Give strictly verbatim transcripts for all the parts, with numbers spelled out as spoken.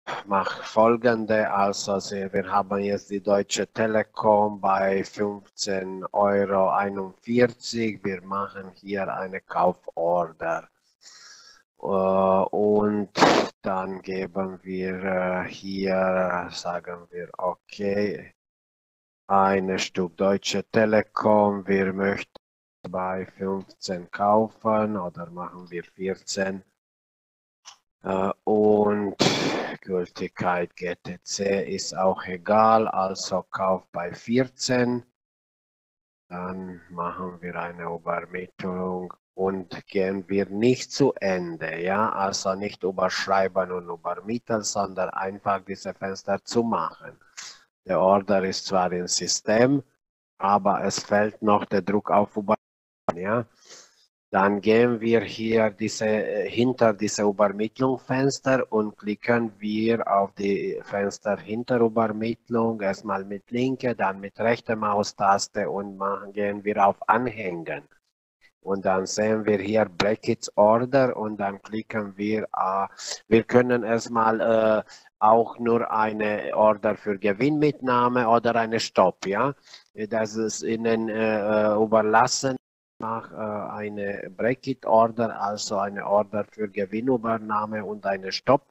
mache folgende, also wir haben jetzt die Deutsche Telekom bei fünfzehn Euro einundvierzig. Wir machen hier eine Kauforder. Und dann geben wir hier, sagen wir, okay, eine Stück Deutsche Telekom, wir möchten bei fünfzehn kaufen oder machen wir vierzehn. Und Gültigkeit G T C ist auch egal, also Kauf bei vierzehn. Dann machen wir eine Übermittlung und gehen wir nicht zu Ende, ja, also nicht überschreiben und übermitteln, sondern einfach diese Fenster zu machen. Der Order ist zwar im System, aber es fällt noch der Druck auf Übermittlung, ja. Dann gehen wir hier diese, hinter diese Übermittlungsfenster und klicken wir auf die Fenster hinter Übermittlung, erstmal mit linke, dann mit rechter Maustaste und machen, gehen wir auf Anhängen. Und dann sehen wir hier Brackets Order und dann klicken wir, äh, wir können erstmal äh, auch nur eine Order für Gewinnmitnahme oder eine Stopp, ja. Das ist Ihnen äh, überlassen. Mache äh, eine Bracket Order, also eine Order für Gewinnübernahme und eine Stopp.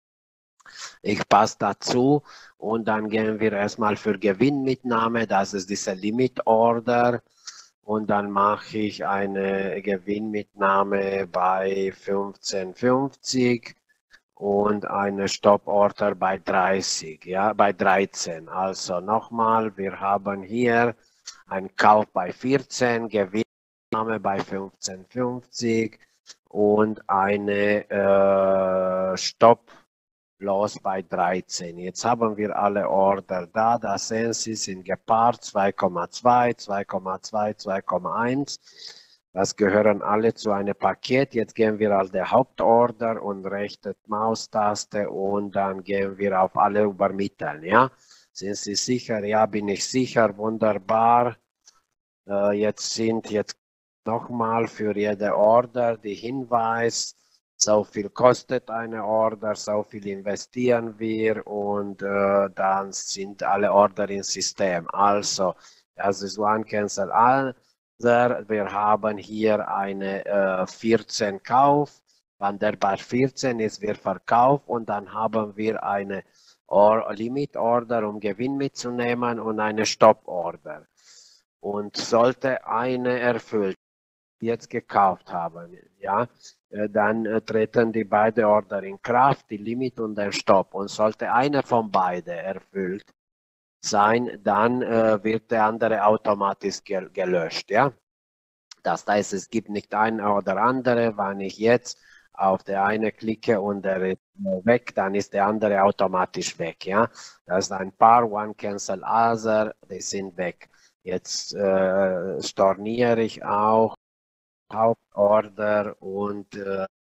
Ich passe dazu und dann gehen wir erstmal für Gewinnmitnahme, das ist diese Limit Order. Und dann mache ich eine Gewinnmitnahme bei fünfzehn fünfzig und eine Stopporder bei dreißig, ja, bei dreizehn. Also nochmal, wir haben hier einen Kauf bei vierzehn, Gewinnmitnahme bei fünfzehn fünfzig und eine äh, Stopp los bei dreizehn. Jetzt haben wir alle Order da. Da sehen Sie, sind gepaart zwei Komma zwei, zwei Komma zwei, zwei Komma eins. Das gehören alle zu einem Paket. Jetzt gehen wir auf die Hauptorder und rechte Maustaste und dann gehen wir auf alle übermitteln. Ja? Sind Sie sicher? Ja, bin ich sicher. Wunderbar. Äh, jetzt sind jetzt nochmal für jede Order die Hinweis, so viel kostet eine Order, so viel investieren wir und äh, dann sind alle Order im System. Also, das ist One Cancel All. Wir haben hier eine äh, vierzehn Kauf. Wenn der bei vierzehn ist, wird verkauft und dann haben wir eine Or Limit Order, um Gewinn mitzunehmen und eine Stop Order. Und sollte eine erfüllt jetzt gekauft haben, ja, dann äh, treten die beiden Order in Kraft, die Limit und der Stopp. Und sollte einer von beiden erfüllt sein, dann äh, wird der andere automatisch gel gelöscht, ja. Das heißt, es gibt nicht ein oder andere, wenn ich jetzt auf der eine klicke und der ist weg, dann ist der andere automatisch weg, ja. Das ist ein paar One Cancel Other, die sind weg. Jetzt äh, storniere ich auch Hauptorder und äh,